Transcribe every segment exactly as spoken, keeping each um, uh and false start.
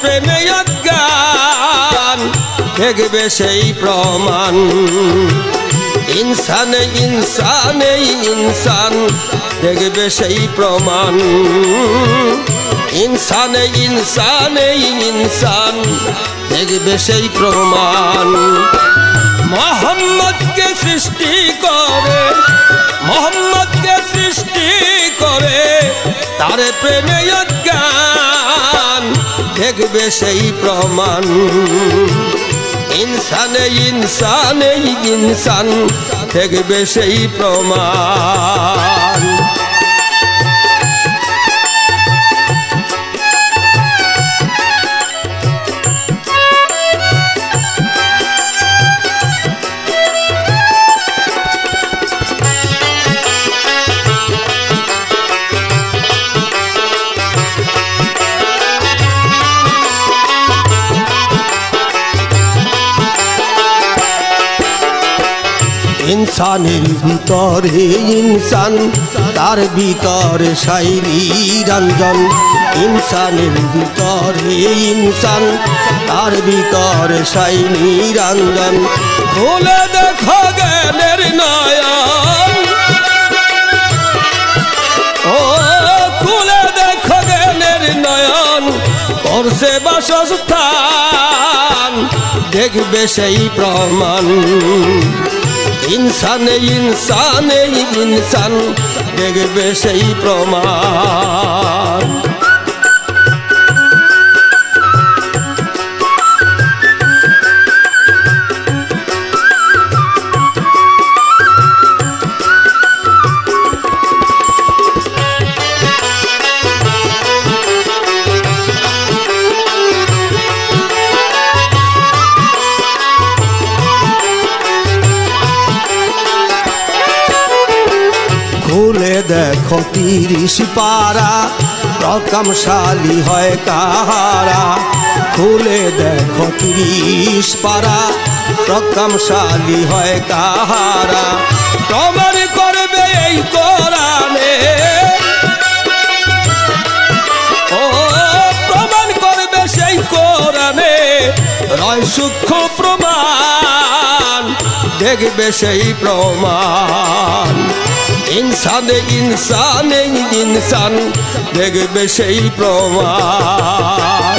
প্রেমে অজ্ঞান দেখবে সেই প্রমাণ। ইনসানে ইনসানে ইনসান দেখবে সেই প্রমাণ। ইনসানে ইনসানে ইনসান দেখবে সেই প্রমাণ। মোহাম্মদকে সৃষ্টি করে মোহাম্মদকে সৃষ্টি করে তার প্রেমে অজ্ঞান দেখবে সেই প্রমাণ। ইনসানে ইনসানে ইনসান দেখবে সেই প্রমাণ। ইনসানের ভিতরে ইনসান তার ভিতরে শাইরি রঞ্জন। ইনসানের ভিতরে ইনসান তার ভিতরে শাইরি রঞ্জন। খুলে দেখো জ্ঞানের নয়ন ও খুলে দেখো জ্ঞানের নয়ন করছে বাসস্থান দেখবে সেই প্রমাণ। ইনসানে ইনসানে ইনসান দেখবে সেই প্রমাণ। খুলে দেখো তিরিশ পারা প্রকামশালী হয় কাহারা। খুলে দেখো তিরিশ পারা প্রকামশালী হয় কাহারা। প্রমাণ করবে এই কোরআনে ও প্রমাণ করবে সেই কোরআনে রয় সূক্ষ্ম প্রমাণ দেখবে সেই প্রমাণ। ইনসানে ইনসানে ইনসান দেখবে সেই প্রমাণ।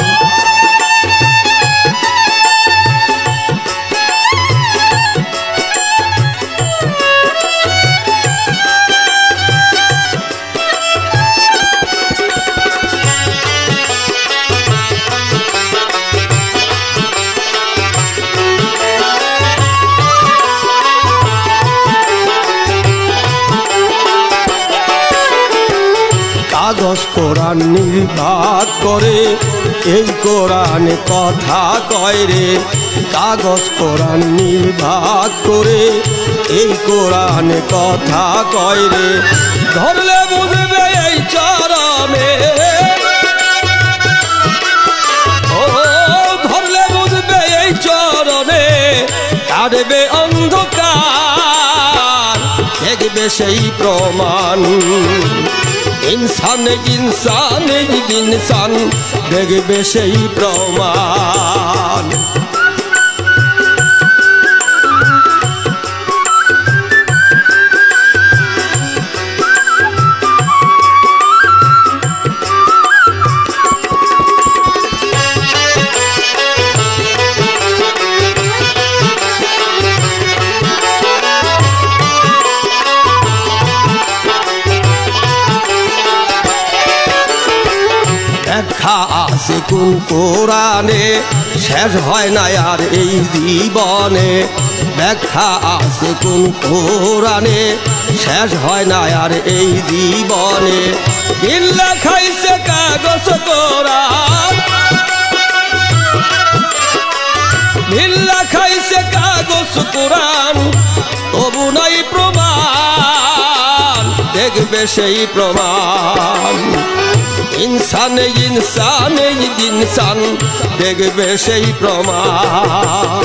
কাগজ কোরআন নির্বাক করে এই কোরআনে কথা কয় রে। কাগজ কোরআন নির্বাক করে এই কোরআনে কথা কয় রে। ধরলে বুঝবে এই চরণে ও ধরলে বুঝবে এই চরণে কাটবে অন্ধকার দেখবে সেই প্রমাণ। ইনসানে ইনসানে ইনসান দেখবে সেই প্রমাণ। ব্যাখ্যা আছে কোন কোরআনে শেষ হয় না আর এই জীবনে। ব্যাখ্যা আছে কোন কোরআনে শেষ হয় না আর এই জীবনে। দিল লেখাইছে কাগজ কোরআন দিল লেখাইছে কাগজ কোরআন তবু নাই প্রমাণ দেখবে সেই প্রমাণ। ইনসানে ইনসানে ইনসান দেখবে সেই প্রমাণ।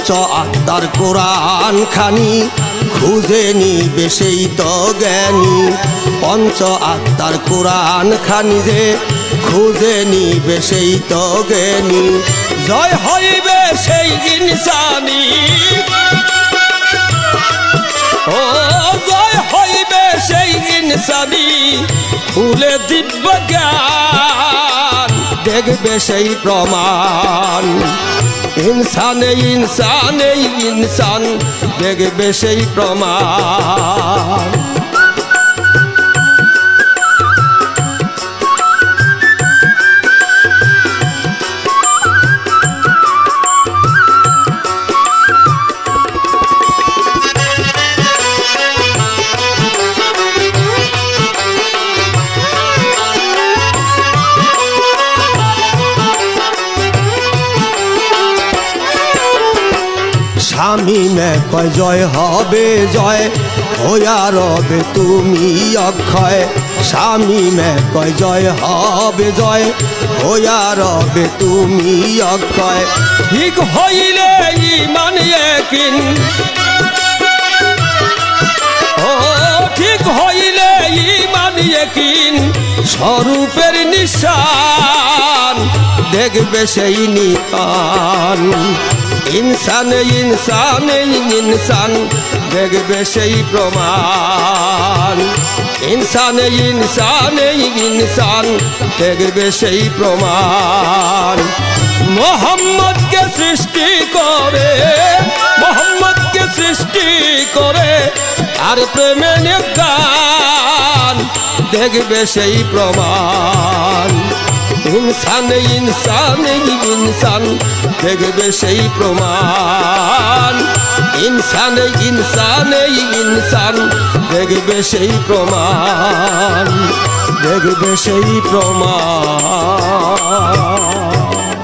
পঞ্চ আত্মার কোরআন খানি খুঁজে নিবে সেই তো জ্ঞানী। পঞ্চ আত্মার কোরআন খানি যে খুঁজে নিবে সেই তো জ্ঞানী। জয় হইবে সেই ইনসানি, ও জয় হইবে সেই ইনসানি, খুলে দিব্য জ্ঞান দেখবে সেই প্রমাণ। ইনসানে ইনসানে ইনসান দেখবে সেই প্রমাণ। স্বামী মে কয় জয় হবে জয় হইয়া রবে তুমি অক্ষয়। স্বামী মে কয় জয় হবে জয় হইয়া রবে তুমি অক্ষয়। ঠিক হইলে ইমান ইয়াকিন, ও ঠিক হইলে ইমান ইয়াকিন স্বরূপের নিশান দেখবে সেই নিপান। ইনসানে ইনসানে ইনসান দেখবে সেই প্রমাণ। ইনসানে ইনসানে ইনসান দেখবে সেই প্রমাণ। মোহাম্মদকে সৃষ্টি করে, মোহাম্মদকে সৃষ্টি করে আর প্রেমে গান দেখবে সেই প্রমাণ। ইনসানে ইনসানে ইনসান দেখবে সেই প্রমাণ। ইনসানে ইনসানে ইনসান দেখবে সেই প্রমাণ, দেখবে সেই প্রমাণ।